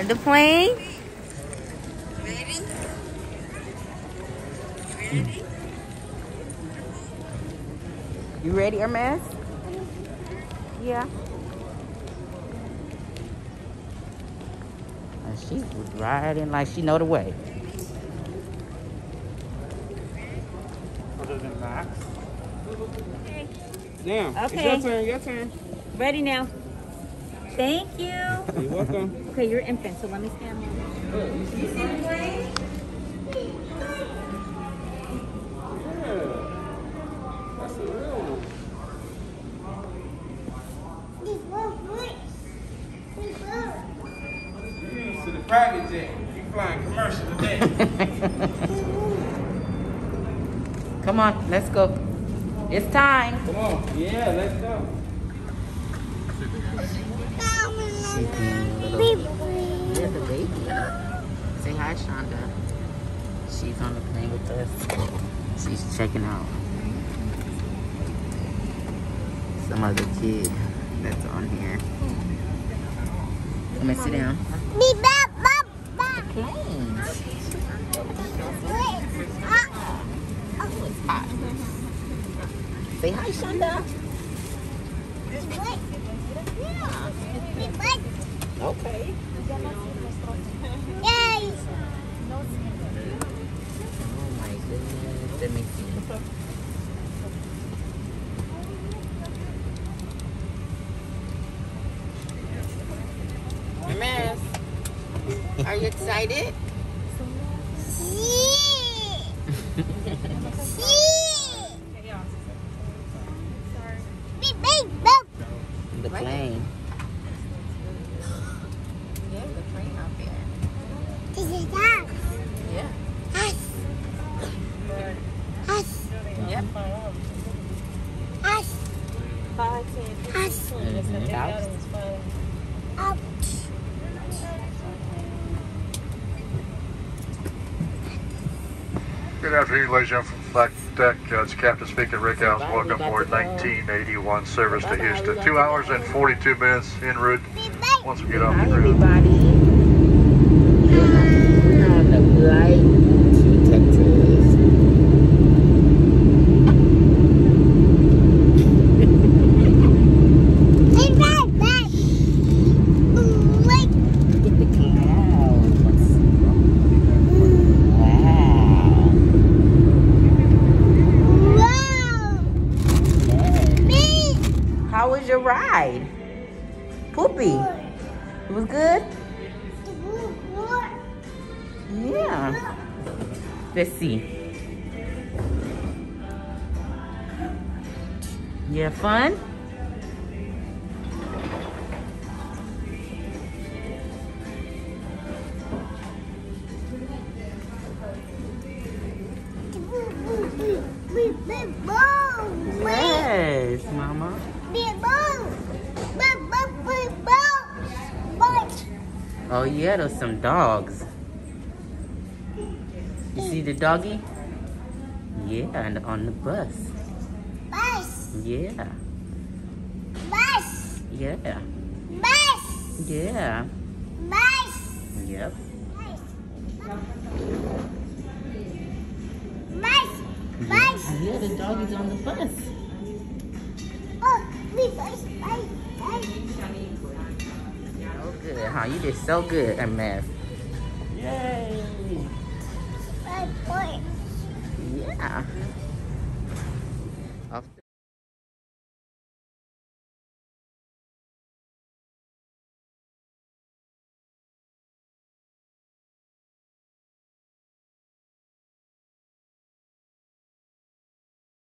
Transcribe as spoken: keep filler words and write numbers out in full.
Land the plane. Ready? Ready? You ready, Hermes? Yeah. And she's riding like she know the way. Other than Max. Okay. Now, Okay. it's your turn, your turn. Ready now. Thank you. You're welcome. Okay, you're infant, so let me stand there. You see the plane? That's a real one. You used to the private jet. You flying commercial today. Come on, let's go. It's time. Come on. Yeah, let's go. There's a baby. Say hi, Shonda. She's on the plane with us. She's checking out some other kid that's on here. Come and sit down. Planes. It's hot. Say hi, Shonda. Okay. Oh my goodness. Let me see. Hermes, are you excited? The plane. Yeah, the plane out there. Yeah. Yep. Five, ten, fifteen, Mhm. Couch. Good afternoon, ladies and gentlemen from Black Deck. Uh, it's Captain speaking, Rick Alves. Welcome aboard nineteen eighty-one service to Houston. Two hours and forty-two minutes en route once we get off Hi, the ground. everybody. We're on the flight to Texas. Look at the clouds. Wow. Yes. How was your ride? Poopy. It was good? Yeah. Let's see. You have fun? Yes, Mama. Oh yeah, there's some dogs. You see the doggy? Yeah, and on the bus. Yeah. Yeah. Yeah. Yep. Yeah, the doggy's on the bus. Oh, good, huh? You did so good at math. Yay! Yeah.